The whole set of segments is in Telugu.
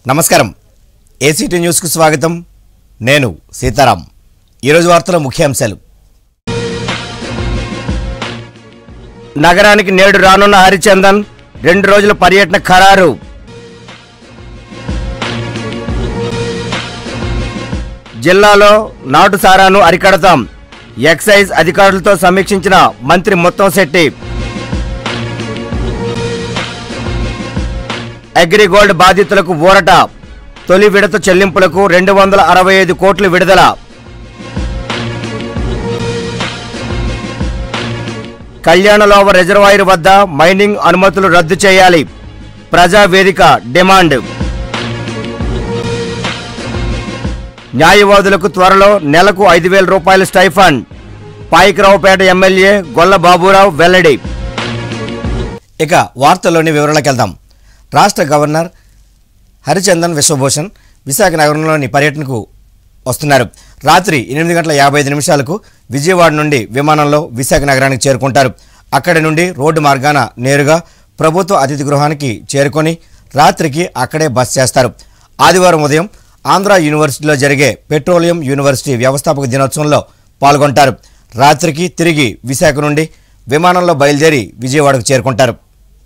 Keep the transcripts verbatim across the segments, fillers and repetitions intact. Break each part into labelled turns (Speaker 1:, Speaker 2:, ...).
Speaker 1: నమస్కారం ఏసీటీ న్యూస్ కు స్వాగతం నేను సీతారాం ఈ రోజు వార్తల ముఖ్యాంశాలు నగరానికి నేడు రానున్న హరిచందన్ రెండు రోజుల పర్యటన ఖరారు జిల్లాలో నాటు సారాను అరికడతాం ఎక్సైజ్ అధికారులతో సమీక్షించిన మంత్రి ముత్తంశెట్టి అగ్రిగోల్డ్ బాధితులకు ఊరట తొలి విడత చెల్లింపులకు రెండు వందల అరవై ఐదు కోట్లు విడుదల కళ్యాణలోవ రిజర్వాయర్ వద్ద మైనింగ్ అనుమతులు రద్దు చేయాలి ప్రజావేదిక డిమాండ్ న్యాయవాదులకు త్వరలో నెలకు ఐదు వేల రూపాయల స్టైఫండ్ పాయికరావుపేట ఎమ్మెల్యే గొల్ల బాబురావు వెల్లడి ఇక వార్తల్లోని వివరాలకు వెళ్దాం. రాష్ట్ర గవర్నర్ హరిచందన్ విశ్వభూషణ్ విశాఖ నగరంలోని పర్యటనకు వస్తున్నారు. రాత్రి ఎనిమిది గంటల యాభై ఐదు నిమిషాలకు విజయవాడ నుండి విమానంలో విశాఖ నగరానికి చేరుకుంటారు. అక్కడి నుండి రోడ్డు మార్గాన నేరుగా ప్రభుత్వ అతిథి గృహానికి చేరుకొని రాత్రికి అక్కడే బస చేస్తారు. ఆదివారం ఉదయం ఆంధ్ర యూనివర్సిటీలో జరిగే పెట్రోలియం యూనివర్సిటీ వ్యవస్థాపక దినోత్సవంలో పాల్గొంటారు. రాత్రికి తిరిగి విశాఖ నుండి విమానంలో బయలుదేరి విజయవాడకు చేరుకుంటారు.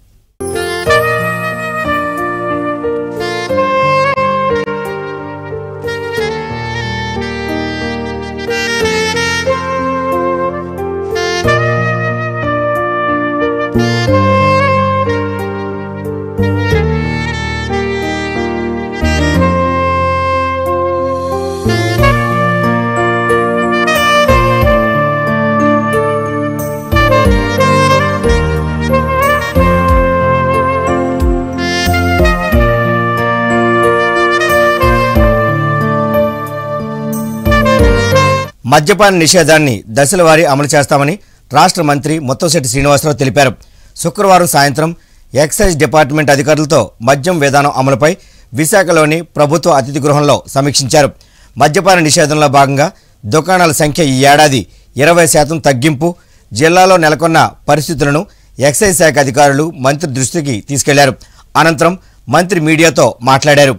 Speaker 1: మద్యపాన నిషేధాన్ని దశలవారీ అమలు చేస్తామని రాష్ట్ర మంత్రి ముత్తంశెట్టి శ్రీనివాసరావు తెలిపారు. శుక్రవారం సాయంత్రం ఎక్సైజ్ డిపార్ట్మెంట్ అధికారులతో మద్యం విధానం అమలుపై విశాఖలోని ప్రభుత్వ అతిథి గృహంలో సమీక్షించారు. మద్యపాన నిషేధంలో భాగంగా దుకాణాల సంఖ్య ఈ ఏడాది ఇరవై శాతం తగ్గింపు, జిల్లాలో నెలకొన్న పరిస్థితులను ఎక్సైజ్ శాఖ అధికారులు మంత్రి దృష్టికి తీసుకెళ్లారు. అనంతరం మంత్రి మీడియాతో మాట్లాడారు.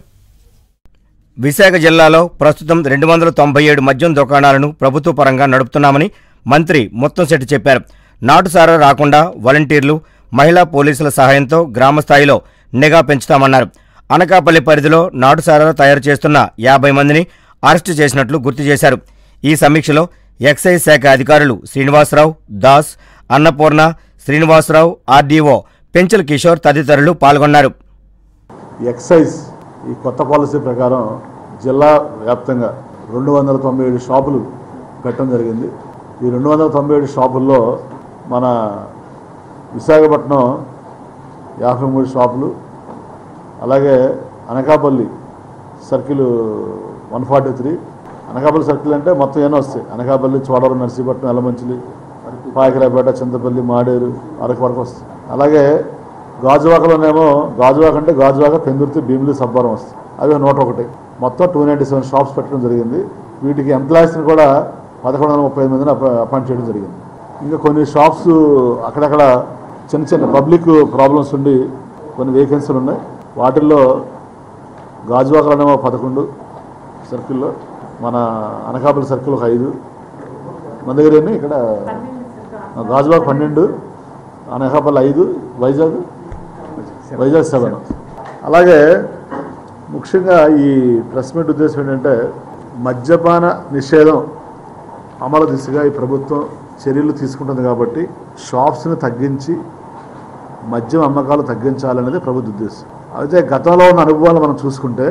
Speaker 1: విశాఖ జిల్లాలో ప్రస్తుతం రెండు వందల తొంభై ఏడు మద్యం దుకాణాలను ప్రభుత్వ పరంగా నడుపుతున్నామని మంత్రి ముత్తంశెట్టి చెప్పారు. నాటుసారా రాకుండా వాలంటీర్లు, మహిళా పోలీసుల సహాయంతో గ్రామ స్థాయిలో నిఘా పెంచుతామన్నారు. అనకాపల్లి పరిధిలో నాటుసారా తయారు చేస్తున్న యాభై మందిని అరెస్టు చేసినట్లు గుర్తు చేశారు. ఈ సమీక్షలో ఎక్సైజ్ శాఖ అధికారులు శ్రీనివాసరావు, దాస్, అన్నపూర్ణ, శ్రీనివాసరావు, ఆర్డీఓ పెంచల్ కిషోర్ తదితరులు పాల్గొన్నారు.
Speaker 2: ఎక్సైజ్ ఈ కొత్త పాలసీ ప్రకారం జిల్లా వ్యాప్తంగా రెండు వందల తొంభై ఏడు షాపులు పెట్టడం జరిగింది. ఈ రెండు వందల తొంభై ఏడు షాపుల్లో మన విశాఖపట్నం యాభై మూడు షాపులు, అలాగే Anakapalli circle one forty three Anakapalli circle అంటే మొత్తం ఏమో వస్తాయి. అనకాపల్లి, చోడవరం, నర్సీపట్నం, ఎలమంచిలి, పాయకరాపేట, చింతపల్లి, మాడేరు, అరకు వరకు వస్తాయి. అలాగే గాజువాకలోనేమో గాజువాక అంటే గాజువాక, పెందుర్తి, భీమిలి, సబ్బవరం వస్తాయి. అవి నూట ఒకటి మొత్తం టూ నైంటీ సెవెన్ షాప్స్ పెట్టడం జరిగింది. వీటికి ఎంప్లాయీస్ని కూడా పదకొండు వందల ముప్పై ఐదు మందిని అపాయింట్ చేయడం జరిగింది. ఇంకా కొన్ని షాప్స్ అక్కడక్కడ చిన్న చిన్న పబ్లిక్ ప్రాబ్లమ్స్ ఉండి కొన్ని వేకెన్సీలు ఉన్నాయి. వాటిల్లో గాజువాకలోనేమో పదకొండు సర్కిల్లో, మన అనకాపల్లి సర్కిల్ ఒక ఐదు, మన దగ్గర ఎన్ని ఇక్కడ గాజువాక పన్నెండు, అనకాపల్లి ఐదు, వైజాగ్ వైజాగ్ సెవెన్. అలాగే ముఖ్యంగా ఈ ప్రెస్ మీట్ ఉద్దేశం ఏంటంటే మద్యపాన నిషేధం అమలు దిశగా ఈ ప్రభుత్వం చర్యలు తీసుకుంటుంది కాబట్టి షాప్స్ని తగ్గించి మద్యం అమ్మకాలు తగ్గించాలనేది ప్రభుత్వ ఉద్దేశం. అయితే గతంలో ఉన్న అనుభవాలు మనం చూసుకుంటే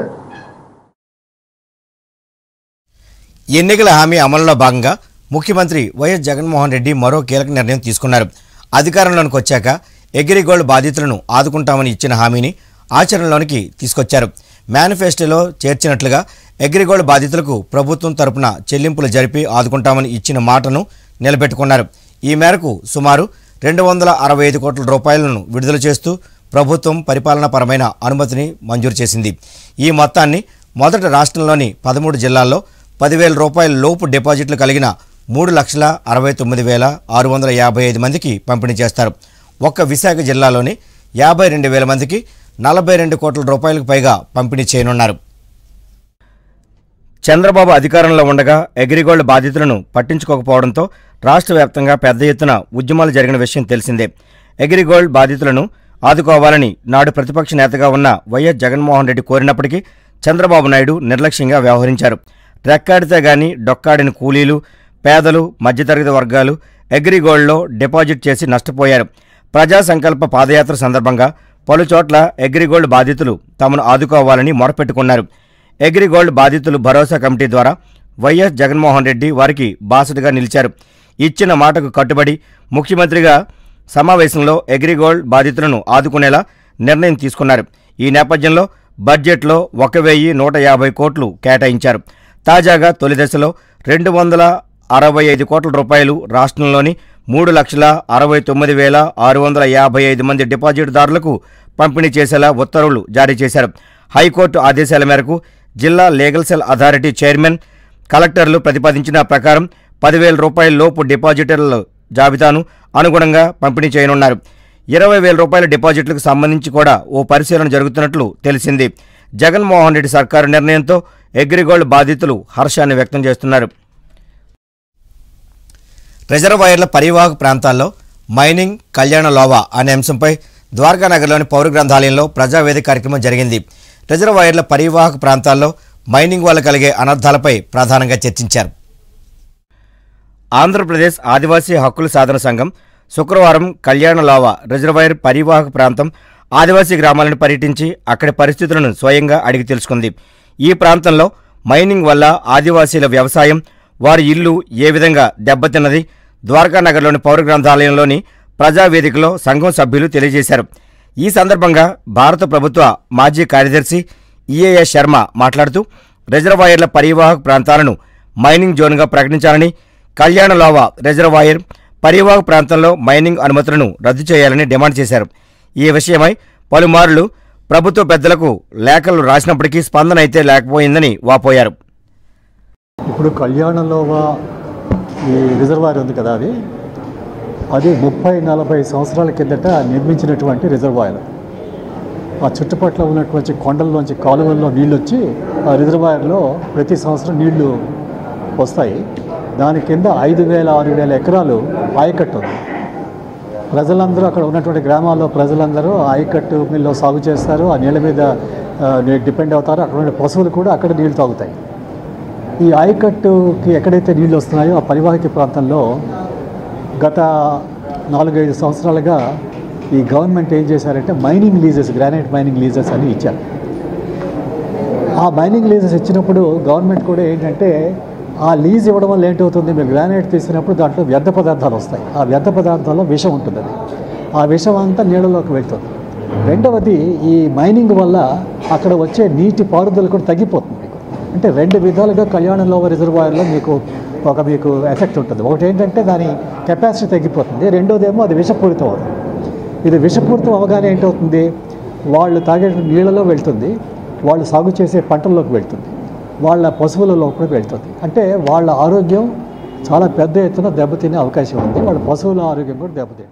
Speaker 1: ఎన్నికల హామీ అమలులో భాగంగా ముఖ్యమంత్రి వైఎస్ జగన్మోహన్ రెడ్డి మరో కీలక నిర్ణయం తీసుకున్నారు. అధికారంలోకి వచ్చాక అగ్రిగోల్డ్ బాధితులను ఆదుకుంటామని ఇచ్చిన హామీని ఆచరణలోనికి తీసుకొచ్చారు. మేనిఫెస్టోలో చేర్చినట్లుగా అగ్రిగోల్డ్ బాధితులకు ప్రభుత్వం తరపున చెల్లింపులు జరిపి ఆదుకుంటామని ఇచ్చిన మాటను నిలబెట్టుకున్నారు. ఈ మేరకు సుమారు రెండు వందల అరవై ఐదు కోట్ల రూపాయలను విడుదల చేస్తూ ప్రభుత్వం పరిపాలనాపరమైన అనుమతిని మంజూరు చేసింది. ఈ మొత్తాన్ని మొదట రాష్ట్రంలోని పదమూడు జిల్లాల్లో పదివేల రూపాయల లోపు డిపాజిట్లు కలిగిన మూడు లక్షల అరవై తొమ్మిది వేల ఆరు వందల యాభై ఐదు మందికి పంపిణీ చేస్తారు. ఒక్క విశాఖ జిల్లాలోని యాభై రెండు వేల మందికి నలభై రెండు కోట్ల రూపాయలకు పైగా పంపిణీ చేయనున్నారు. చంద్రబాబు అధికారంలో ఉండగా అగ్రిగోల్డ్ బాధితులను పట్టించుకోకపోవడంతో రాష్ట్ర వ్యాప్తంగా పెద్ద ఎత్తున ఉద్యమాలు జరిగిన విషయం తెలిసిందే. అగ్రిగోల్డ్ బాధితులను ఆదుకోవాలని నాడు ప్రతిపక్ష నేతగా ఉన్న వైఎస్ జగన్మోహన్ రెడ్డి కోరినప్పటికీ చంద్రబాబు నాయుడు నిర్లక్ష్యంగా వ్యవహరించారు. రెక్కాడితే గాని డొక్కాడిన కూలీలు, పేదలు, మధ్యతరగతి వర్గాలు అగ్రిగోల్డ్లో డిపాజిట్ చేసి నష్టపోయారు. ప్రజా సంకల్ప పాదయాత్ర సందర్భంగా పలుచోట్ల అగ్రిగోల్డ్ బాధితులు తమను ఆదుకోవాలని మొరపెట్టుకున్నారు. అగ్రిగోల్డ్ బాధితులు భరోసా కమిటీ ద్వారా వైఎస్ జగన్మోహన్ రెడ్డి వారికి బాసటగా నిలిచారు. ఇచ్చిన మాటకు కట్టుబడి ముఖ్యమంత్రిగా సమావేశంలో అగ్రిగోల్డ్ బాధితులను ఆదుకునేలా నిర్ణయం తీసుకున్నారు. ఈ నేపథ్యంలో బడ్జెట్లో ఒక వెయ్యి నూట యాభై కోట్లు కేటాయించారు. తాజాగా తొలి దశలో రెండు వందల అరవై ఐదు కోట్ల రూపాయలు రాష్ట్రంలోని మూడు లక్షల అరవై తొమ్మిది వేల ఆరు వందల యాభై ఐదు మంది డిపాజిట్దారులకు పంపిణీ చేసేలా ఉత్తర్వులు జారీ చేశారు. హైకోర్టు ఆదేశాల మేరకు జిల్లా లీగల్ సెల్ అథారిటీ చైర్మన్, కలెక్టర్లు ప్రతిపాదించిన ప్రకారం పదివేల రూపాయల లోపు డిపాజిటర్ల జాబితాను అనుగుణంగా పంపిణీ చేయనున్నారు. ఇరవై వేల రూపాయల డిపాజిట్లకు సంబంధించి కూడా ఓ పరిశీలన జరుగుతున్నట్లు తెలిసింది. జగన్మోహన్ రెడ్డి సర్కారు నిర్ణయంతో అగ్రిగోల్డ్ బాధితులు హర్షాన్ని వ్యక్తం చేస్తున్నారు. రిజర్వాయర్ల పరివాహక ప్రాంతాల్లో మైనింగ్ కళ్యాణ లోవా అనే అంశంపై ద్వారకానగర్లోని పౌర గ్రంథాలయంలో ప్రజావేదిక కార్యక్రమం జరిగింది. రిజర్వాయర్ల పరివాహక ప్రాంతాల్లో మైనింగ్ వల్ల కలిగే అనర్థాలపై ప్రధానంగా చర్చించారు. ఆంధ్రప్రదేశ్ ఆదివాసీ హక్కుల సాధన సంఘం శుక్రవారం కళ్యాణ లోవా రిజర్వాయర్ పరివాహక ప్రాంతం ఆదివాసీ గ్రామాలను పర్యటించి అక్కడి పరిస్థితులను స్వయంగా అడిగి తెలుసుకుంది. ఈ ప్రాంతంలో మైనింగ్ వల్ల ఆదివాసీల వ్యవసాయం, వారి ఇల్లు ఏ విధంగా దెబ్బతిన్నది ద్వారకానగర్లోని పౌర గ్రంథాలయంలోని ప్రజావేదికలో సంఘం సభ్యులు తెలియజేశారు. ఈ సందర్భంగా భారత ప్రభుత్వ మాజీ కార్యదర్శి ఈఏఎస్ శర్మ మాట్లాడుతూ రిజర్వాయర్ల పరివాహక ప్రాంతాలను మైనింగ్ జోన్గా ప్రకటించాలని, కళ్యాణ లోవా రిజర్వాయర్ పరివాహక ప్రాంతంలో మైనింగ్ అనుమతులను రద్దు చేయాలని డిమాండ్ చేశారు. ఈ విషయమై పలుమార్లు ప్రభుత్వ పెద్దలకు లేఖలు రాసినప్పటికీ స్పందన అయితే లేకపోయిందని వాపోయారు.
Speaker 3: ఇప్పుడు కళ్యాణలోవా ఈ రిజర్వాయర్ ఉంది కదా, అది అది ముప్పై నలభై సంవత్సరాల కిందట నిర్మించినటువంటి రిజర్వాయర్. ఆ చుట్టుపక్కల ఉన్నటువంటి కొండల్లోంచి కాలువల్లో నీళ్ళు వచ్చి ఆ రిజర్వాయర్లో ప్రతి సంవత్సరం నీళ్లు వస్తాయి. దాని కింద ఐదు వేల ఆరు వేల ఎకరాలు ఆయకట్టు ఉంది. ప్రజలందరూ అక్కడ ఉన్నటువంటి గ్రామాల్లో ప్రజలందరూ ఆయకట్టు మీలో సాగు చేస్తారు. ఆ నీళ్ళ మీద డిపెండ్ అవుతారు. అక్కడ ఉండే పశువులు కూడా అక్కడ నీళ్లు తాగుతాయి. ఈ ఆయకట్టుకి ఎక్కడైతే నీళ్ళు వస్తున్నాయో ఆ పరివాహక ప్రాంతంలో గత నాలుగైదు సంవత్సరాలుగా ఈ గవర్నమెంట్ ఏం చేశారంటే mining leases, granite mining leases అని ఇచ్చారు. ఆ మైనింగ్ లీజెస్ ఇచ్చినప్పుడు గవర్నమెంట్ కూడా ఏంటంటే ఆ లీజ్ ఇవ్వడం వల్ల ఏంటవుతుంది, మీరు గ్రానైట్ తీసినప్పుడు దాంట్లో వ్యర్థ పదార్థాలు వస్తాయి. ఆ వ్యర్థ పదార్థాల్లో విషం ఉంటుంది. అది ఆ విషం అంతా నీళ్ళలోకి వెళ్తుంది. రెండవది, ఈ మైనింగ్ వల్ల అక్కడ వచ్చే నీటి పారుదల కూడా తగ్గిపోతుంది. మీకు అంటే రెండు విధాలుగా కళ్యాణ లోవా రిజర్వాయర్లో మీకు ఒక మీకు ఎఫెక్ట్ ఉంటుంది. ఒకటి ఏంటంటే దాని కెపాసిటీ తగ్గిపోతుంది. రెండోదేమో అది విషపూరితం అవుతుంది. ఇది విషపూరితం అవగానే ఏంటవుతుంది, వాళ్ళు తాగే నీళ్ళలో వెళ్తుంది, వాళ్ళు సాగు చేసే పంటల్లోకి వెళ్తుంది, వాళ్ళ పశువులలో కూడా వెళ్తుంది. అంటే వాళ్ళ ఆరోగ్యం చాలా పెద్ద ఎత్తున దెబ్బతినే అవకాశం ఉంది. వాళ్ళ పశువుల ఆరోగ్యం కూడా దెబ్బతింటుంది.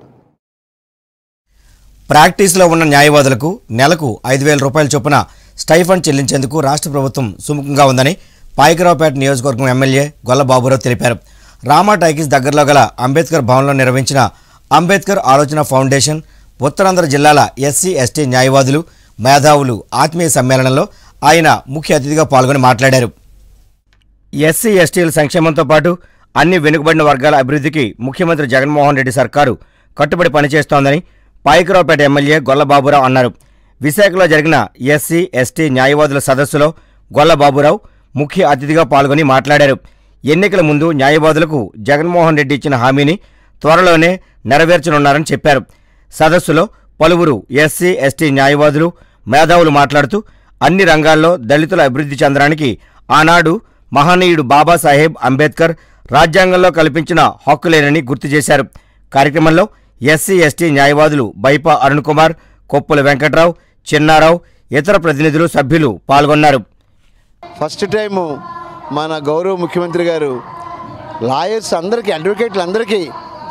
Speaker 1: ప్రాక్టీస్లో ఉన్న న్యాయవాదులకు నెలకు ఐదు వేల రూపాయల చొప్పున స్టైఫండ్ చెల్లించేందుకు రాష్ట్ర ప్రభుత్వం సుముఖంగా ఉందని పాయకరావుపేట నియోజకవర్గం ఎమ్మెల్యే గొల్ల బాబురావు తెలిపారు. రామా టాకీస్ దగ్గరలో గల అంబేద్కర్ భవన్లో నిర్వహించిన అంబేద్కర్ ఆలోచన ఫౌండేషన్ ఉత్తరాంధ్ర జిల్లాల ఎస్సీ ఎస్టీ న్యాయవాదులు, మేధావులు ఆత్మీయ సమ్మేళనంలో ఆయన ముఖ్య అతిథిగా పాల్గొని మాట్లాడారు. ఎస్సీ ఎస్టీల సంక్షేమంతో పాటు అన్ని వెనుకబడిన వర్గాల అభివృద్ధికి ముఖ్యమంత్రి జగన్మోహన్ రెడ్డి సర్కారు కట్టుబడి పనిచేస్తోందని పాయకరావుపేట ఎమ్మెల్యే గొల్ల బాబురావు అన్నారు. విశాఖలో జరిగిన ఎస్సీ ఎస్టీ న్యాయవాదుల సదస్సులో గొల్ల బాబురావు ముఖ్య అతిథిగా పాల్గొని మాట్లాడారు. ఎన్నికల ముందు న్యాయవాదులకు జగన్మోహన్ రెడ్డి ఇచ్చిన హామీని త్వరలోనే నెరవేర్చనున్నారని చెప్పారు. సదస్సులో పలువురు ఎస్సీ ఎస్టీ న్యాయవాదులు, మేధావులు మాట్లాడుతూ అన్ని రంగాల్లో దళితుల అభివృద్ధి చెందడానికి ఆనాడు మహనీయుడు బాబాసాహెబ్ అంబేద్కర్ రాజ్యాంగంలో కల్పించిన హక్కులేనని గుర్తు చేశారు. కార్యక్రమంలో ఎస్సీ ఎస్టీ న్యాయవాదులు బైపా అరుణ్ కుమార్, కొప్పుల వెంకట్రావు, చిన్నారావు, ఇతర ప్రతినిధులు, సభ్యులు పాల్గొన్నారు.
Speaker 4: ఫస్ట్ టైము మన గౌరవ ముఖ్యమంత్రి గారు లాయర్స్ అందరికీ, అడ్వకేట్లు అందరికీ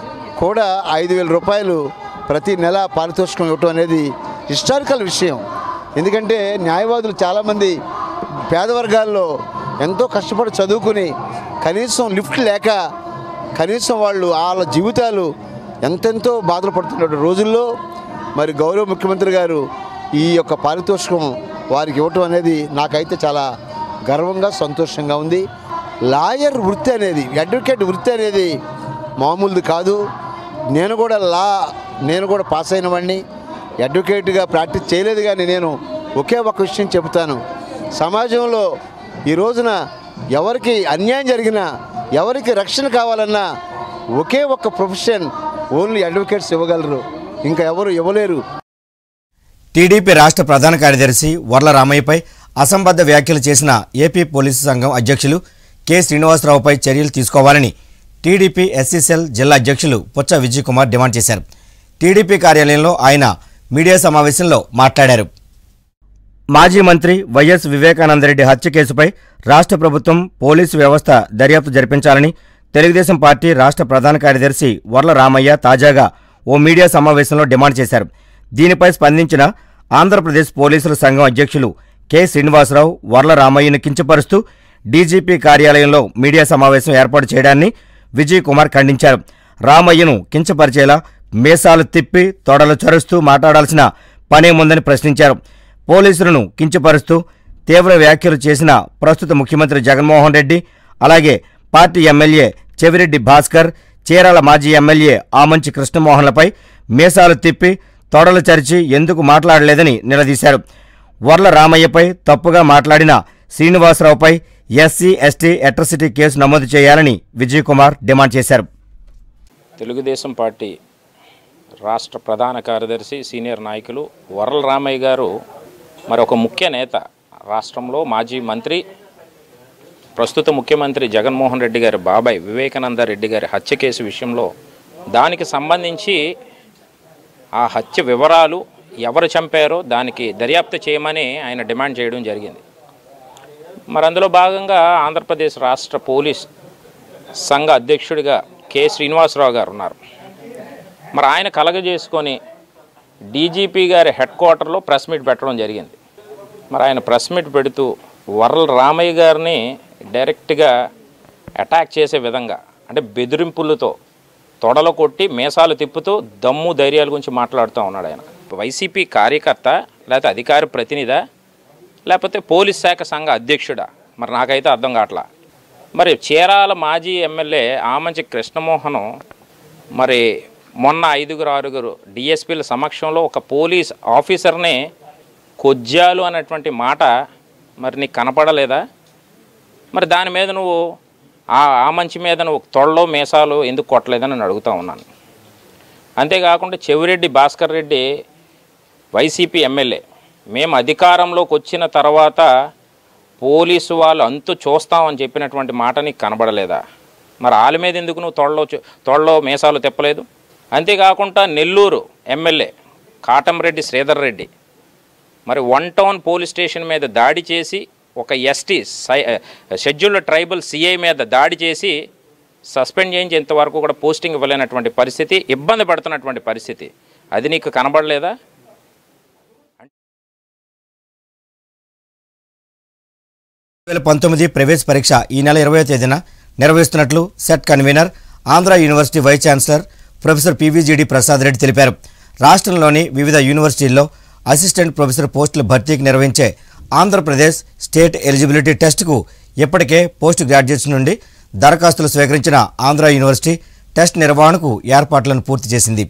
Speaker 4: కూడా ఐదు వేల రూపాయలు ప్రతి నెల పారితోషికం ఇవ్వటం అనేది హిస్టారికల్ విషయం. ఎందుకంటే న్యాయవాదులు చాలామంది పేద వర్గాల్లో ఎంతో కష్టపడి చదువుకుని కనీసం లిఫ్ట్ లేక కనీసం వాళ్ళు వాళ్ళ జీవితాలు ఎంతెంతో బాధలు పడుతున్న రోజుల్లో మరి గౌరవ ముఖ్యమంత్రి గారు ఈ యొక్క పారితోషికం వారికి ఇవ్వటం అనేది నాకైతే చాలా గర్వంగా సంతోషంగా ఉంది. లాయర్ వృత్తి అనేది, అడ్వకేట్ వృత్తి అనేది మామూలుది కాదు. నేను కూడా లా నేను కూడా పాస్ అయిన వాడిని, అడ్వకేట్గా ప్రాక్టీస్ చేయలేదు. కానీ నేను ఒకే ఒక విషయం చెబుతాను, సమాజంలో ఈ రోజున ఎవరికి అన్యాయం జరిగినా, ఎవరికి రక్షణ కావాలన్నా ఒకే ఒక్క ప్రొఫెషన్ ఓన్లీ అడ్వకేట్స్ ఇవ్వగలరు, ఇంకా ఎవరు ఇవ్వలేరు.
Speaker 1: టీడీపీ రాష్ట్ర ప్రధాన కార్యదర్శి వర్ల రామయ్యపై అసంబద్ధ వ్యాఖ్యలు చేసిన ఏపీ పోలీసు సంఘం అధ్యక్షులు కె శ్రీనివాసరావుపై చర్యలు తీసుకోవాలని టీడీపీ ఎస్సీసెల్ జిల్లా అధ్యక్షులు పుచ్చ విజయ్ కుమార్ డిమాండ్ చేశారు. టీడీపీ కార్యాలయంలో ఆయన మీడియా సమావేశంలో మాట్లాడారు. మాజీ మంత్రి వైఎస్ వివేకానందరెడ్డి హత్య కేసుపై రాష్ట్ర ప్రభుత్వం పోలీసు వ్యవస్థ దర్యాప్తు జరిపించాలని తెలుగుదేశం పార్టీ రాష్ట్ర ప్రధాన కార్యదర్శి వర్ల రామయ్య తాజాగా ఓ మీడియా సమావేశంలో డిమాండ్ చేశారు. దీనిపై స్పందించిన ఆంధ్రప్రదేశ్ పోలీసుల సంఘం అధ్యక్షులు కె శ్రీనివాసరావు వర్ల రామయ్యను కించపరుస్తూ డీజీపీ కార్యాలయంలో మీడియా సమావేశం ఏర్పాటు చేయడాన్ని విజయ్ కుమార్ ఖండించారు. రామయ్యను కించపరిచేలా మీసాలు తిప్పి తొడలు చరుస్తూ మాట్లాడాల్సిన పనేముందని ప్రశ్నించారు. పోలీసులను కించపరుస్తూ తీవ్ర వ్యాఖ్యలు చేసిన ప్రస్తుత ముఖ్యమంత్రి జగన్మోహన్ రెడ్డి, అలాగే పార్టీ ఎమ్మెల్యే చెవిరెడ్డి భాస్కర్, చీరాల మాజీ ఎమ్మెల్యే ఆమంచి కృష్ణమోహన్లపై మీసాలు తిప్పి తొడలు చరిచి ఎందుకు మాట్లాడలేదని నిలదీశారు. వర్ల రామయ్యపై తప్పుగా మాట్లాడిన శ్రీనివాసరావుపై ఎస్సీ ఎస్టీ అట్రాసిటీ కేసు నమోదు చేయాలని విజయ్ కుమార్ డిమాండ్ చేశారు.
Speaker 5: తెలుగుదేశం పార్టీ రాష్ట్ర ప్రధాన కార్యదర్శి సీనియర్ నాయకులు వర్ల రామయ్య గారు మరి ఒక ముఖ్య నేత, రాష్ట్రంలో మాజీ మంత్రి, ప్రస్తుత ముఖ్యమంత్రి జగన్మోహన్ రెడ్డి గారి బాబాయ్ వివేకానంద రెడ్డి గారి హత్య కేసు విషయంలో దానికి సంబంధించి ఆ హత్య వివరాలు ఎవరు చంపారో దానికి దర్యాప్తు చేయమని ఆయన డిమాండ్ చేయడం జరిగింది. మరి అందులో భాగంగా ఆంధ్రప్రదేశ్ రాష్ట్ర పోలీస్ సంఘ అధ్యక్షుడిగా కె శ్రీనివాసరావు గారు ఉన్నారు. మరి ఆయన కలగజేసుకొని డీజీపీ గారి హెడ్ క్వార్టర్లో ప్రెస్ మీట్ పెట్టడం జరిగింది. మరి ఆయన ప్రెస్ మీట్ పెడుతూ వర్ల రామయ్య గారిని డైరెక్ట్గా అటాక్ చేసే విధంగా, అంటే బెదిరింపులతో తొడలు కొట్టి మీసాలు తిప్పుతూ దమ్ము ధైర్యాల గురించి మాట్లాడుతూ ఉన్నాడు. ఆయన వైసీపీ కార్యకర్త, లేకపోతే అధికార ప్రతినిధా, లేకపోతే పోలీస్ శాఖ సంఘ అధ్యక్షుడా, మరి నాకైతే అర్థం కావట్లా. మరి చీరాల మాజీ ఎమ్మెల్యే ఆమంచి కృష్ణమోహన్ మరి మొన్న ఐదుగురు ఆరుగురు డిఎస్పీల సమక్షంలో ఒక పోలీస్ ఆఫీసర్ని కొజ్జాలు అనేటువంటి మాట మరి నీకు కనపడలేదా? మరి దాని మీద నువ్వు ఆ ఆ మంచి మీద నువ్వు తొడలో మీసాలు ఎందుకు కొట్టలేదని నేను అడుగుతూ ఉన్నాను. అంతేకాకుండా చెవిరెడ్డి భాస్కర్ రెడ్డి వైసీపీ ఎమ్మెల్యే, మేము అధికారంలోకి వచ్చిన తర్వాత పోలీసు వాళ్ళు అంతు చూస్తామని చెప్పినటువంటి మాట నీకు కనబడలేదా? మరి వాళ్ళ మీద ఎందుకు నువ్వు తొడలో తొడలో మీసాలు తిప్పలేదు? అంతేకాకుండా నెల్లూరు ఎమ్మెల్యే కాటంరెడ్డి శ్రీధర్ రెడ్డి మరి వన్ టౌన్ పోలీస్ స్టేషన్ మీద దాడి చేసి ఒక ఎస్టీ సై షెడ్యూల్డ్ ట్రైబల్ సిఐ మీద దాడి చేసి సస్పెండ్ చేయించి ఇంతవరకు కూడా పోస్టింగ్ ఇవ్వలేనటువంటి పరిస్థితి, ఇబ్బంది పడుతున్నటువంటి పరిస్థితి, అది నీకు కనబడలేదా?
Speaker 1: రెండు వేల పంతొమ్మిది ప్రవేశ పరీక్ష ఈ నెల ఇరవై తేదీన నిర్వహిస్తున్నట్లు SET convener Andhra university vice chancellor professor PVGD Prasad Reddy తెలిపారు. రాష్ట్రంలోని వివిధ యూనివర్సిటీల్లో అసిస్టెంట్ ప్రొఫెసర్ పోస్టుల భర్తీకి నిర్వహించే ఆంధ్రప్రదేశ్ స్టేట్ ఎలిజిబిలిటీ టెస్టుకు ఇప్పటికే పోస్ట్ గ్రాడ్యుయేట్స్ నుండి దరఖాస్తులు స్వీకరించిన ఆంధ్ర యూనివర్సిటీ టెస్ట్ నిర్వహణకు ఏర్పాట్లను పూర్తి చేసింది.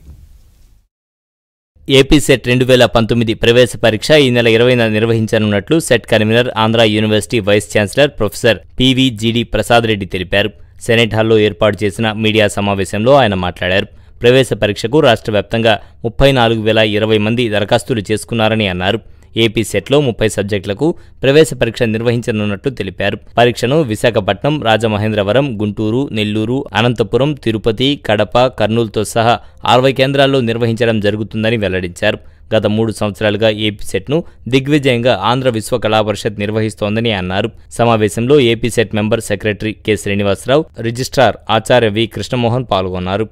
Speaker 6: ఏపీ సెట్ రెండు వేల పంతొమ్మిది ప్రవేశ పరీక్ష ఈ నెల ఇరవైన నిర్వహించనున్నట్లు SET convener Andhra university vice chancellor professor PVGD Prasad Reddy తెలిపారు. సెనెట్ హాల్లో ఏర్పాటు చేసిన మీడియా సమావేశంలో ఆయన మాట్లాడారు. ప్రవేశ పరీక్షకు రాష్ట్ర వ్యాప్తంగా ముప్పై నాలుగు వేల ఇరవై మంది దరఖాస్తులు చేసుకున్నారని అన్నారు. ఏపీ సెట్లో ముప్పై సబ్జెక్టులకు ప్రవేశ పరీక్ష నిర్వహించనున్నట్లు తెలిపారు. పరీక్షను విశాఖపట్నం, రాజమహేంద్రవరం, గుంటూరు, నెల్లూరు, అనంతపురం, తిరుపతి, కడప, కర్నూలుతో సహా అరవై కేంద్రాల్లో నిర్వహించడం జరుగుతుందని వెల్లడించారు. గత మూడు సంవత్సరాలుగా ఏపీ సెట్ను దిగ్విజయంగా ఆంధ్ర విశ్వ కళా పరిషత్ నిర్వహిస్తోందని అన్నారు. సమావేశంలో AP SET member secretary K Srinivasarao, registrar ఆచార్య వి కృష్ణమోహన్ పాల్గొన్నారు.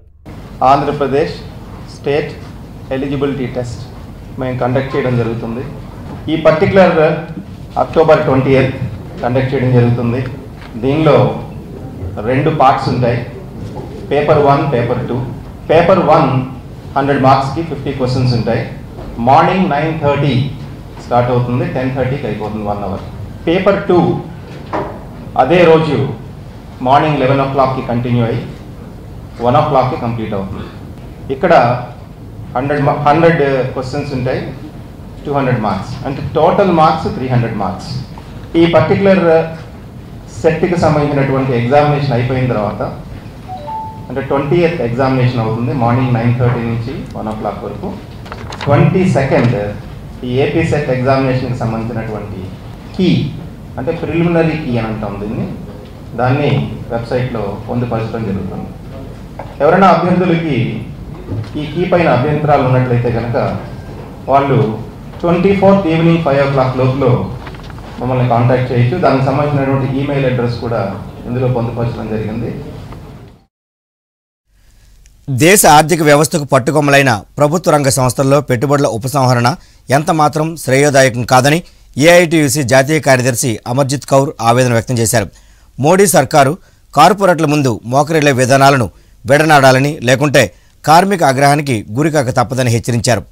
Speaker 7: ఆంధ్రప్రదేశ్ స్టేట్ ఎలిజిబిలిటీ టెస్ట్ మేము కండక్ట్ చేయడం జరుగుతుంది. ఈ particular October twenty eighth conduct చేయడం జరుగుతుంది. దీనిలో రెండు పార్ట్స్ ఉంటాయి, paper one paper two. Paper one hundred మార్క్స్కి ఫిఫ్టీ క్వశ్చన్స్ ఉంటాయి. మార్నింగ్ నైన్ థర్టీ స్టార్ట్ అవుతుంది, టెన్ థర్టీకి అయిపోతుంది, వన్ అవర్. పేపర్ టూ అదే రోజు మార్నింగ్ లెవెన్ ఓ క్లాక్కి కంటిన్యూ అయ్యి వన్ ఓ క్లాక్కి కంప్లీట్ అవుతుంది. ఇక్కడ హండ్రెడ్ హండ్రెడ్ క్వశ్చన్స్ ఉంటాయి, టూ హండ్రెడ్ మార్క్స్, అంటే total marks three hundred marks. ఈ పర్టికులర్ సెట్కి సంబంధించినటువంటి ఎగ్జామినేషన్ అయిపోయిన తర్వాత అంటే ట్వంటీ ఎయిత్ ఎగ్జామినేషన్ అవుతుంది మార్నింగ్ నైన్ థర్టీ నుంచి వన్ ఓ క్లాక్ వరకు. ట్వంటీ సెకండ్ ఈ ఏపీ సెట్ ఎగ్జామినేషన్కి సంబంధించినటువంటి కీ అంటే ప్రిలిమినరీ కీ అని అంటాం దీన్ని, దాన్ని వెబ్సైట్లో పొందుపరచడం జరుగుతుంది. ఎవరైనా అభ్యర్థులకి ఈ కీ పైన అభ్యంతరాలు ఉన్నట్లయితే కనుక వాళ్ళు twenty fourth evening five o'clock లోపల మమ్మల్ని కాంటాక్ట్ చేయొచ్చు. దానికి సంబంధించినటువంటి ఈమెయిల్ అడ్రస్ కూడా ఇందులో పొందుపరచడం జరిగింది.
Speaker 1: దేశ ఆర్థిక వ్యవస్థకు పట్టుకొమ్మలైన ప్రభుత్వ రంగ సంస్థల్లో పెట్టుబడుల ఉపసంహరణ ఎంత మాత్రం శ్రేయోదాయకం కాదని ఏఐటీయూసీ జాతీయ కార్యదర్శి అమర్జిత్ కౌర్ ఆవేదన వ్యక్తం చేశారు. మోడీ సర్కారు కార్పొరేట్ల ముందు మోకరిల్లే విధానాలను విడనాడాలని, లేకుంటే కార్మిక ఆగ్రహానికి గురికాక తప్పదని హెచ్చరించారు.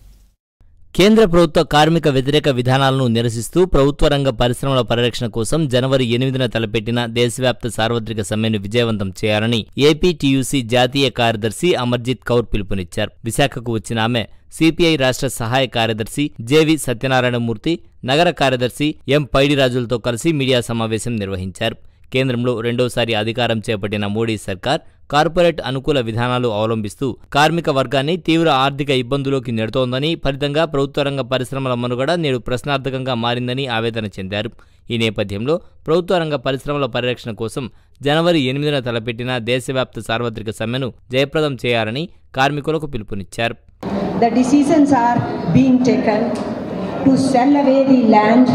Speaker 6: కేంద్ర ప్రభుత్వ కార్మిక వ్యతిరేక విధానాలను నిరసిస్తూ ప్రభుత్వ రంగ పరిశ్రమల పరిరక్షణ కోసం జనవరి ఎనిమిదిన తలపెట్టిన దేశవ్యాప్త సార్వత్రిక సమ్మెను విజయవంతం చేయాలని ఏపీటీయూసీ జాతీయ కార్యదర్శి అమర్జిత్ కౌర్ పిలుపునిచ్చారు. విశాఖకు వచ్చిన ఆమె సిపిఐ రాష్ట్ర సహాయ కార్యదర్శి జేవి సత్యనారాయణమూర్తి, నగర కార్యదర్శి ఎం పైడిరాజులతో కలిసి మీడియా సమావేశం నిర్వహించారు. కేంద్రంలో రెండోసారి అధికారం చేపట్టిన మోడీ సర్కార్ కార్పొరేట్ అనుకూల విధానాలు అవలంబిస్తూ కార్మిక వర్గాన్ని తీవ్ర ఆర్థిక ఇబ్బందులోకి నెడుతోందని, ఫలితంగా ప్రభుత్వ రంగ పరిశ్రమల మనుగడ నేడు ప్రశ్నార్థకంగా మారిందని ఆవేదన చెందారు. ఈ నేపథ్యంలో ప్రభుత్వ రంగ పరిశ్రమల పరిరక్షణ కోసం జనవరి ఎనిమిదిన తలపెట్టిన దేశవ్యాప్త సార్వత్రిక సమ్మెను జయప్రదం చేయాలని కార్మికులకు పిలుపునిచ్చారు.
Speaker 8: The decisions are being taken to sell away the land,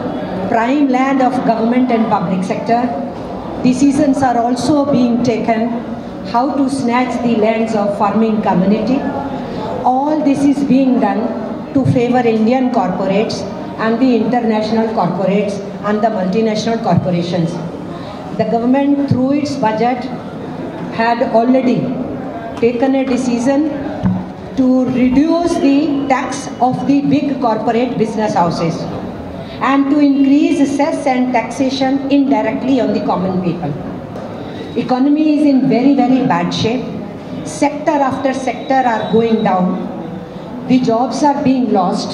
Speaker 8: prime land of government and public sector. Decisions are also being taken how to snatch the lands of farming community. All this is being done to favor Indian corporates and the international corporates and the multinational corporations. The government through its budget had already taken a decision to reduce the tax of the big corporate business houses and to increase cess and taxation indirectly on the common people. Economy is in very, very bad shape. Sector after sector are going down. The jobs are being lost.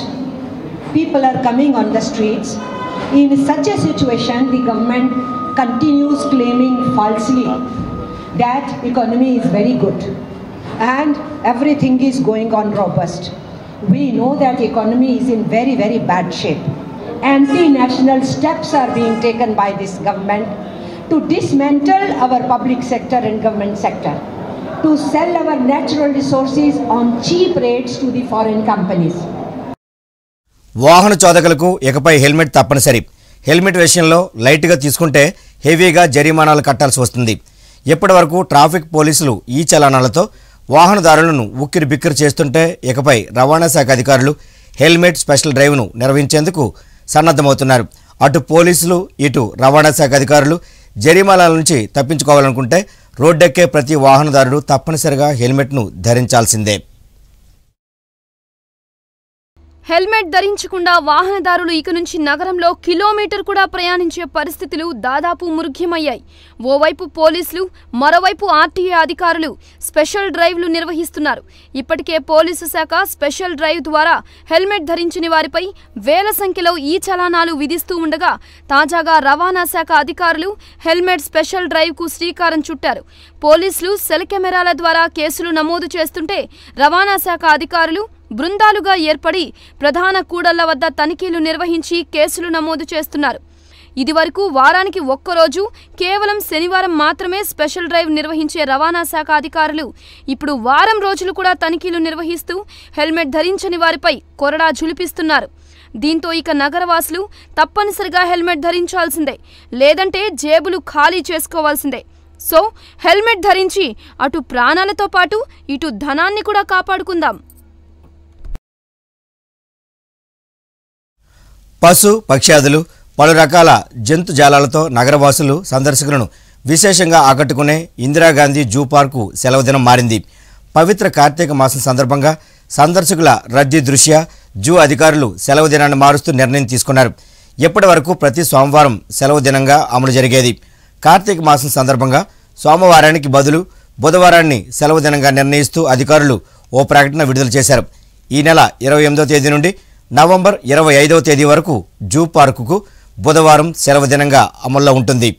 Speaker 8: People are coming on the streets. In such a situation, the government continues claiming falsely that economy is very good and everything is going on robust. We know that economy is in very, very bad shape. Anti-national steps are being taken by this government to dismantle our public sector and government sector, to sell our natural resources on cheap rates to the foreign companies.
Speaker 1: వాహన చోదకులకు ఇకపై హెల్మెట్ తప్పనిసరి. హెల్మెట్ విషయంలో లైట్గా తీసుకుంటే హెవీగా జరిమానాలు కట్టాల్సి వస్తుంది. ఇప్పటి వరకు ట్రాఫిక్ పోలీసులు ఈ చలానాలతో వాహనదారులను ఉక్కిరి బిక్కిరి చేస్తుంటే ఇకపై రవాణా శాఖ అధికారులు హెల్మెట్ స్పెషల్ డ్రైవ్ను నిర్వహించేందుకు సన్నద్ధమవుతున్నారు. అటు పోలీసులు ఇటు రవాణా శాఖ అధికారులు జరిమానాల నుంచి తప్పించుకోవాలనుకుంటే రోడ్డెక్కే ప్రతి వాహనదారుడు తప్పనిసరిగా హెల్మెట్ను ధరించాల్సిందే.
Speaker 9: హెల్మెట్ ధరించకుండా వాహనదారులు ఇక నుంచి నగరంలో కిలోమీటర్ కూడా ప్రయాణించే పరిస్థితులు దాదాపు మురుగ్యమయ్యాయి. ఓవైపు పోలీసులు, మరోవైపు ఆర్టీఏ అధికారులు స్పెషల్ డ్రైవ్లు నిర్వహిస్తున్నారు. ఇప్పటికే పోలీసు శాఖ స్పెషల్ డ్రైవ్ ద్వారా హెల్మెట్ ధరించని వారిపై వేల సంఖ్యలో ఈ చలానాలు విధిస్తూ ఉండగా, తాజాగా రవాణా శాఖ అధికారులు హెల్మెట్ స్పెషల్ డ్రైవ్కు శ్రీకారం చుట్టారు. పోలీసులు సెల్ కెమెరాల ద్వారా కేసులు నమోదు చేస్తుంటే రవాణా శాఖ అధికారులు బృందాలుగా ఏర్పడి ప్రధాన కూడళ్ల వద్ద తనిఖీలు నిర్వహించి కేసులు నమోదు చేస్తున్నారు. ఇదివరకు వారానికి ఒక్కరోజు కేవలం శనివారం మాత్రమే స్పెషల్ డ్రైవ్ నిర్వహించే రవాణా శాఖ అధికారులు ఇప్పుడు వారం రోజులు కూడా తనిఖీలు నిర్వహిస్తూ హెల్మెట్ ధరించని వారిపై కొరడా ఝులిపిస్తున్నారు. దీంతో ఇక నగరవాసులు తప్పనిసరిగా హెల్మెట్ ధరించాల్సిందే, లేదంటే జేబులు ఖాళీ చేసుకోవాల్సిందే. సో హెల్మెట్ ధరించి అటు ప్రాణాలతో పాటు ఇటు ధనాన్ని కూడా కాపాడుకుందాం.
Speaker 1: పశు పక్ష్యాదులు పలు రకాల జంతు జాలాలతో నగరవాసులు సందర్శకులను విశేషంగా ఆకట్టుకునే ఇందిరాగాంధీ జూ పార్కు సెలవు దినం మారింది. పవిత్ర కార్తీక మాసం సందర్భంగా సందర్శకుల రద్దీ దృష్ట్యా జూ అధికారులు సెలవు దినాన్ని మారుస్తూ నిర్ణయం తీసుకున్నారు. ఇప్పటి వరకు ప్రతి సోమవారం సెలవు దినంగా అమలు జరిగేది. కార్తీక మాసం సందర్భంగా సోమవారానికి బదులు బుధవారాన్ని సెలవు దినంగా నిర్ణయిస్తూ అధికారులు ఓ ప్రకటన విడుదల చేశారు. ఈ నెల ఇరవై ఎనిమిదవ తేదీ నుండి నవంబర్ ఇరవై ఐదవ తేదీ వరకు జూ పార్కుకు బుధవారం సెలవు దినంగా అమల్లో ఉంటుంది.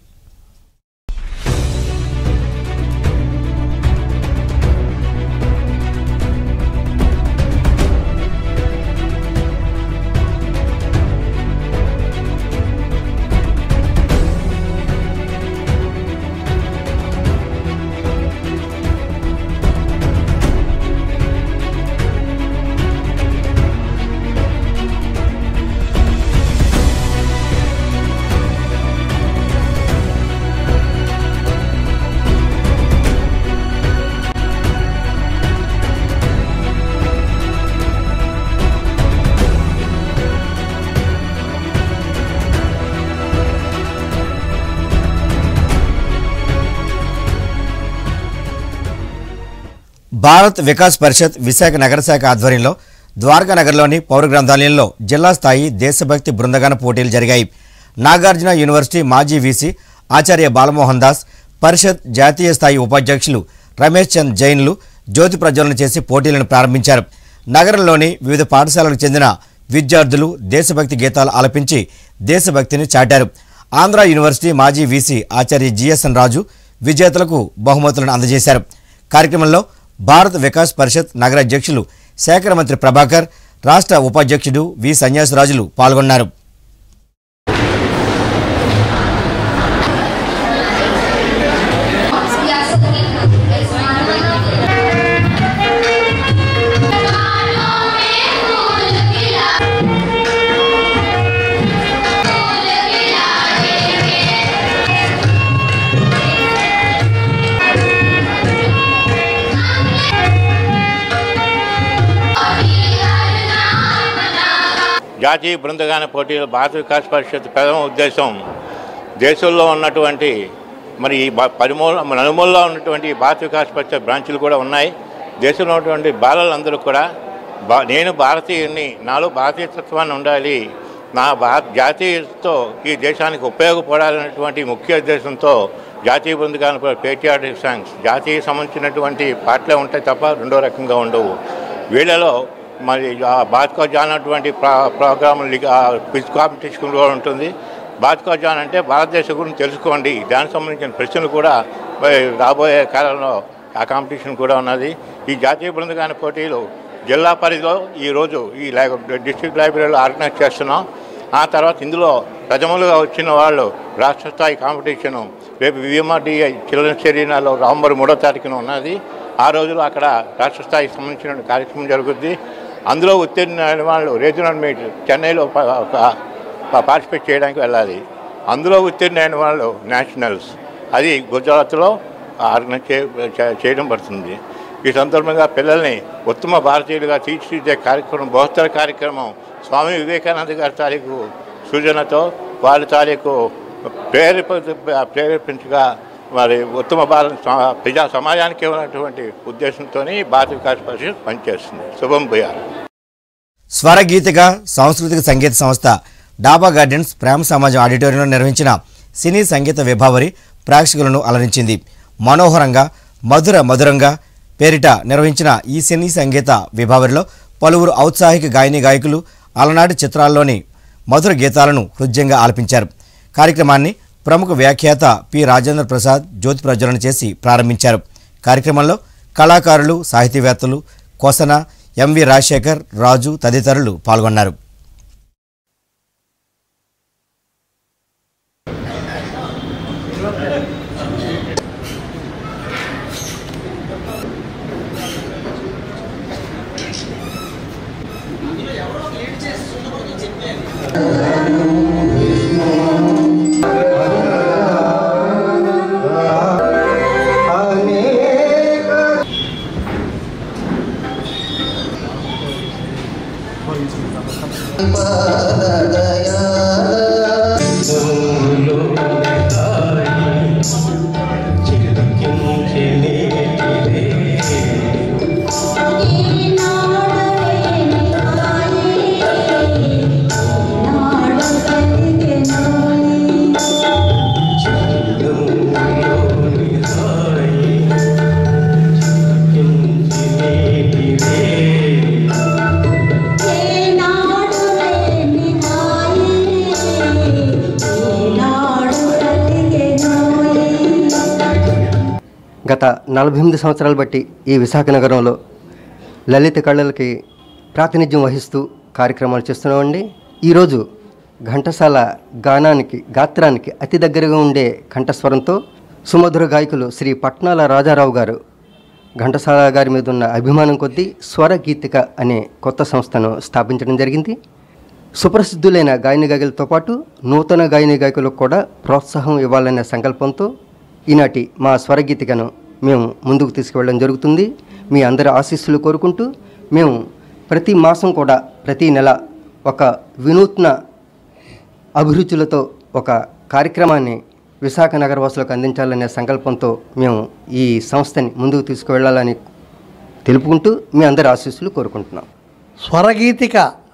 Speaker 1: భారత్ వికాస్ పరిషత్ విశాఖ నగర శాఖ ఆధ్వర్యంలో ద్వారకా నగర్లోని పౌర గ్రంథాలయంలో జిల్లా స్థాయి దేశభక్తి బృందగాన పోటీలు జరిగాయి. నాగార్జున యూనివర్సిటీ మాజీ వీసీ ఆచార్య బాలమోహన్ దాస్, పరిషత్ జాతీయ స్థాయి ఉపాధ్యక్షులు రమేష్ చంద్ జైన్లు జ్యోతి ప్రజ్వలన చేసి పోటీలను ప్రారంభించారు. నగరంలోని వివిధ పాఠశాలలకు చెందిన విద్యార్థులు దేశభక్తి గీతాలు ఆలపించి దేశభక్తిని చాటారు. ఆంధ్ర యూనివర్సిటీ మాజీ వీసీ ఆచార్య జిఎస్ఎన్ రాజు విజేతలకు బహుమతులను అందజేశారు. కార్యక్రమంలో భారత్ వికాస్ పరిషత్ నగర అధ్యక్షులు శాఖ మంత్రి ప్రభాకర్, రాష్ట్ర ఉపాధ్యక్షుడు వి సన్యాసరాజులు పాల్గొన్నారు.
Speaker 10: జాతీయ బృందగాన పోటీలు భారత వికాస్ పరిషత్ ప్రథమ ఉద్దేశం దేశంలో ఉన్నటువంటి మరి ఈ పరిమూల నలుమూలలో ఉన్నటువంటి భారత వికాస్ పరిషత్ బ్రాంచులు కూడా ఉన్నాయి. దేశంలో ఉన్నటువంటి బాలలందరూ కూడా బా నేను భారతీయుని, నాలో భారతీయతత్వాన్ని ఉండాలి, నా భారత జాతీయతో ఈ దేశానికి ఉపయోగపడాలనేటువంటి ముఖ్య ఉద్దేశంతో జాతీయ బృందగాన పేట్రియాటిక్ సాంగ్స్ జాతీయ సంబంధించినటువంటి పాటలే ఉంటాయి తప్ప రెండో రకంగా ఉండవు. వీళ్ళలో మరి భారత్ కో జాన్ అటువంటి ప్రా ప్రోగ్రామ్ క్విజ్ కాంపిటీషన్ కూడా ఉంటుంది. భారత్ కో జాన్ అంటే భారతదేశం గురించి తెలుసుకోండి, దానికి సంబంధించిన ప్రశ్నలు కూడా రాబోయే కాలంలో ఆ కాంపిటీషన్ కూడా ఉన్నది. ఈ జాతీయ బృందగాన పోటీలు జిల్లా పరిధిలో ఈరోజు ఈ లై డిస్ట్రిక్ట్ లైబ్రరీలో ఆర్గనైజ్ చేస్తున్నాం. ఆ తర్వాత ఇందులో ప్రథములుగా వచ్చిన వాళ్ళు రాష్ట్ర స్థాయి కాంపిటీషను రేపు విఎంఆర్డిఐ చిల్డ్రన్స్ ఎరీనాలో నవంబర్ మూడో తారీఖున ఉన్నది. ఆ రోజులో అక్కడ రాష్ట్ర స్థాయికి సంబంధించిన కార్యక్రమం జరుగుద్ది. అందులో ఉత్తీర్ణమైన వాళ్ళు రీజనల్ మీట్ చెన్నైలో పార్టిసిపేట్ చేయడానికి వెళ్ళాలి. అందులో ఉత్తీర్ణమైన వాళ్ళు నేషనల్స్, అది గుజరాత్లో ఆర్గనైజ్ చేయడం పడుతుంది. ఈ సందర్భంగా పిల్లల్ని ఉత్తమ భారతీయులుగా తీర్చిదిద్దే కార్యక్రమం, బహుత్తర కార్యక్రమం స్వామి వివేకానంద గారి తారీఖు సూచనతో వారి తారీఖు ప్రేరేప ప్రేరేపించగా మరి ఉత్తమ భారత ప్రజా సమాజానికి ఉన్నటువంటి ఉద్దేశంతో భారత వికాస్ పరిషత్ పనిచేస్తుంది. శుభం భూయాలు.
Speaker 1: స్వరగీతిక సాంస్కృతిక సంగీత సంస్థ డాబా గార్డెన్స్ ప్రేమ సమాజం ఆడిటోరియంలో నిర్వహించిన సినీ సంగీత విభావరి ప్రేక్షకులను అలరించింది. మనోహరంగా మధుర మధురంగా పేరిట నిర్వహించిన ఈ సినీ సంగీత విభావరిలో పలువురు ఔత్సాహిక గాయని గాయకులు అలనాటి చిత్రాల్లోని మధుర గీతాలను హృద్యంగా ఆలపించారు. కార్యక్రమాన్ని ప్రముఖ వ్యాఖ్యాత పి రాజేంద్ర ప్రసాద్ జ్యోతి ప్రజ్వలన చేసి ప్రారంభించారు. కార్యక్రమంలో కళాకారులు, సాహితీవేత్తలు కోసన, ఎంవి రాజశేఖర్, రాజు తదితరులు పాల్గొన్నారు.
Speaker 11: గత నలభై ఎనిమిది సంవత్సరాలు బట్టి ఈ విశాఖ నగరంలో లలిత కళలకి ప్రాతినిధ్యం వహిస్తూ కార్యక్రమాలు చేస్తున్నామండి. ఈరోజు ఘంటసాల గానానికి గాత్రానికి అతి దగ్గరగా ఉండే కంఠస్వరంతో సుమధుర గాయకులు శ్రీ పట్నాల రాజారావు గారు ఘంటసాల గారి మీద ఉన్న అభిమానం కొద్దీ స్వర గీతిక అనే కొత్త సంస్థను స్థాపించడం జరిగింది. సుప్రసిద్ధులైన గాయని గాయకులతో పాటు నూతన గాయని గాయకులకు కూడా ప్రోత్సాహం ఇవ్వాలనే సంకల్పంతో ఈనాటి మా స్వరగీతికను మేము ముందుకు తీసుకువెళ్ళడం జరుగుతుంది. మీ అందరి ఆశీస్సులు కోరుకుంటూ మేము ప్రతి మాసం కూడా ప్రతి నెల ఒక వినూత్న అభిరుచులతో ఒక కార్యక్రమాన్ని విశాఖ నగరవాసులకు అందించాలనే సంకల్పంతో మేము ఈ సంస్థని ముందుకు తీసుకువెళ్ళాలని తెలుపుకుంటూ మీ అందరి ఆశీస్సులు కోరుకుంటున్నాం.
Speaker 12: స్వరగీతిక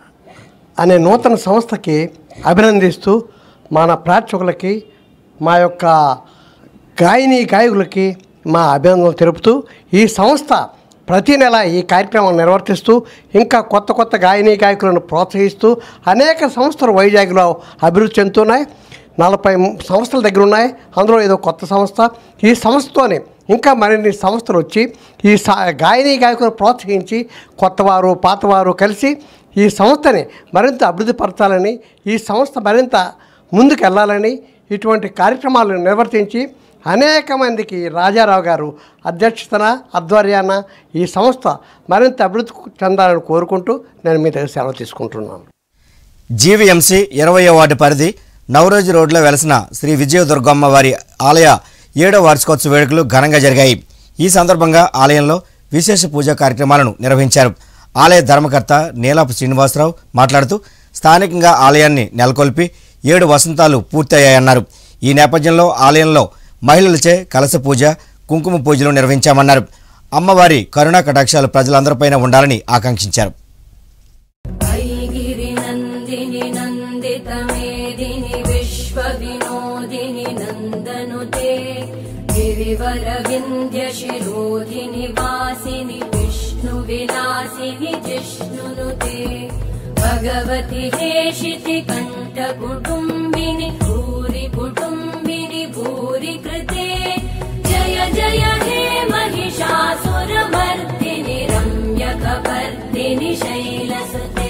Speaker 12: అనే నూతన సంస్థకి అభినందిస్తూ మన ప్రేక్షకులకి మా యొక్క గాయని గాయకులకి మా అభినందనలు తెలుపుతూ ఈ సంస్థ ప్రతి నెల ఈ కార్యక్రమాన్ని నిర్వర్తిస్తూ ఇంకా కొత్త కొత్త గాయని గాయకులను ప్రోత్సహిస్తూ అనేక సంస్థలు వైజాగ్లో అభివృద్ధి చెందుతున్నాయి. నలభై సంస్థల దగ్గర ఉన్నాయి. అందులో ఏదో కొత్త సంస్థ. ఈ సంస్థతోనే ఇంకా మరిన్ని సంస్థలు వచ్చి ఈ గాయని గాయకులను ప్రోత్సహించి కొత్తవారు పాతవారు కలిసి ఈ సంస్థని మరింత అభివృద్ధి పరచాలని, ఈ సంస్థ మరింత ముందుకు వెళ్ళాలని ఇటువంటి కార్యక్రమాలను నిర్వర్తించి అనేక మందికి రాజారావు గారు అధ్యక్షతన ఆధ్వర్యాన ఈ సంస్థ మరింత అభివృద్ధి చెందాలని కోరుకుంటూ నేను మీ దగ్గర సెలవు తీసుకుంటున్నాను.
Speaker 1: జీవీఎంసీ ఇరవయో వార్డు పరిధి నవరోజు రోడ్లో వెలసిన శ్రీ విజయదుర్గమ్మ వారి ఆలయ ఏడో వార్షికోత్సవ వేడుకలు ఘనంగా జరిగాయి. ఈ సందర్భంగా ఆలయంలో విశేష పూజా కార్యక్రమాలను నిర్వహించారు. ఆలయ ధర్మకర్త నీలాపు శ్రీనివాసరావు మాట్లాడుతూ స్థానికంగా ఆలయాన్ని నెలకొల్పి ఏడు వసంతాలు పూర్తయ్యాయన్నారు. ఈ నేపథ్యంలో ఆలయంలో మహిళలచే కలశ పూజ, కుంకుమ పూజలు నిర్వహించామన్నారు. అమ్మవారి కరుణా కటాక్షాలు ప్రజలందరిపైన ఉండాలని ఆకాంక్షించారు.
Speaker 13: భగవతి హేషితి కంఠ కుటుంబిని భూరి కుటుంబిని భూరి కృతే జయ జయ హే महिषासुरमर्दिनि रम्यकपर्दिनि शैलसुते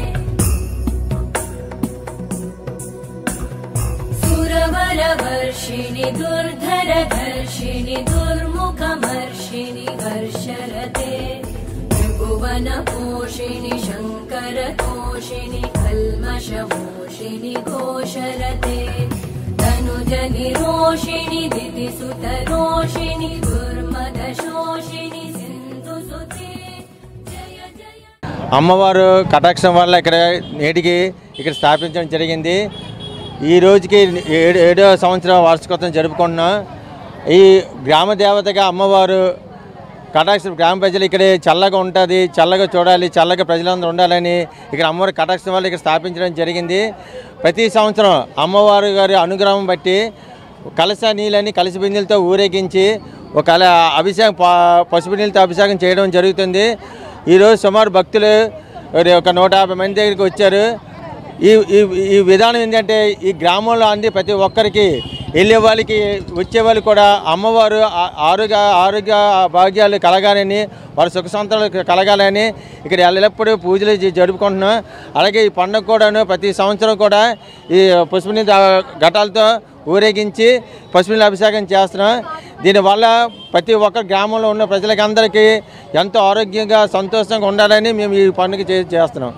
Speaker 13: सुरवरवर्षिणि दुर्धरधर्षिणि दुर्मुखमर्षिणि हर्षरते त्रिभुवनपोषिणि शङ्करतोषिणि कल्मषमोषिणि घोषरते तनुजनिरोषिणि दितिसुतरोषिणि दुर्मदशोषिणि सिन्धुसुते जय जय
Speaker 7: అమ్మవారు కటాక్షం వల్ల ఇక్కడ నేటికి ఇక్కడ స్థాపించడం జరిగింది. ఈ రోజుకి ఏడు ఏడో సంవత్సరం వార్షికోత్సవం జరుపుకుంటున్నాం. ఈ గ్రామ దేవతగా అమ్మవారు కటాక్షం గ్రామ ప్రజలు ఇక్కడ చల్లగా ఉంటుంది, చల్లగా చూడాలి, చల్లగా ప్రజలందరూ ఉండాలని ఇక్కడ అమ్మవారి కటాక్షం వల్ల ఇక్కడ స్థాపించడం జరిగింది. ప్రతి సంవత్సరం అమ్మవారి గారి అనుగ్రహం బట్టి కలశ నీళ్ళని కలశ బిందెలతో ఊరేగించి ఒక కల అభిషేకం పసుపు నీళ్ళతో అభిషేకం చేయడం జరుగుతుంది. ఈరోజు సుమారు భక్తులు ఒక నూట యాభై మంది దగ్గరికి వచ్చారు. ఈ ఈ విధానం ఏంటంటే ఈ గ్రామంలో అంది ప్రతి ఒక్కరికి వెళ్ళే వాళ్ళకి వచ్చే వాళ్ళు కూడా అమ్మవారు ఆరోగ్య ఆరోగ్య భాగ్యాలు కలగాలని, వారి సుఖ సంతోషాలు కలగాలని ఇక్కడ ఎల్లప్పుడూ పూజలు జరుపుకుంటున్నాం. అలాగే ఈ పండుగ కూడాను ప్రతి సంవత్సరం కూడా ఈ పసుపుని ఘటాలతో ఊరేగించి పసుపుని అభిషేకం చేస్తున్నాం. దీనివల్ల ప్రతి ఒక్క గ్రామంలో ఉన్న ప్రజలకి అందరికీ ఎంతో ఆరోగ్యంగా సంతోషంగా ఉండాలని మేము ఈ పండుగ చేస్తున్నాం.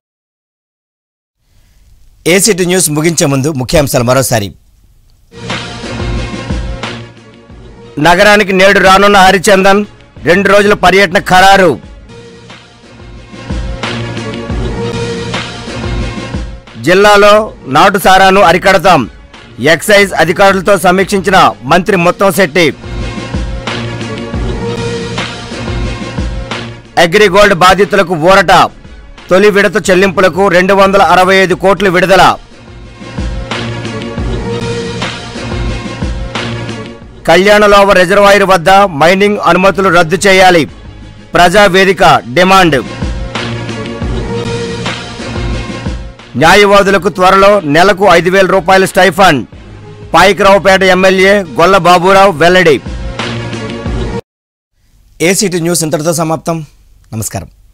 Speaker 1: ఏసీటీ న్యూస్ ముగించే ముందు ముఖ్యాంశాలు మరోసారి. నగరానికి నేడు రానున్న హరిచందన్ రెండు రోజుల పర్యటన ఖరారు. జిల్లాలో నాటు సారాను అరికడతాం. ఎక్సైజ్ అధికారులతో సమీక్షించిన మంత్రి ముత్తంశెట్టి. అగ్రిగోల్డ్ బాధితులకు ఊరట. తొలి విడత చెల్లింపులకు రెండు వందల అరవై ఐదు కోట్లు విడుదల. కళ్యాణలోవ రిజర్వాయర్ వద్ద మైనింగ్ అనుమతులు రద్దు చేయాలి. ప్రజావేదిక డిమాండ్. న్యాయవాదులకు త్వరలో నెలకు ఐదు వేల రూపాయల స్టైఫండ్. పాయికరావుపేట ఎమ్మెల్యే గొల్ల బాబురావు వెల్లడి. ఏసీటీ న్యూస్ ఇంతటితో సమాప్తం. నమస్కారం.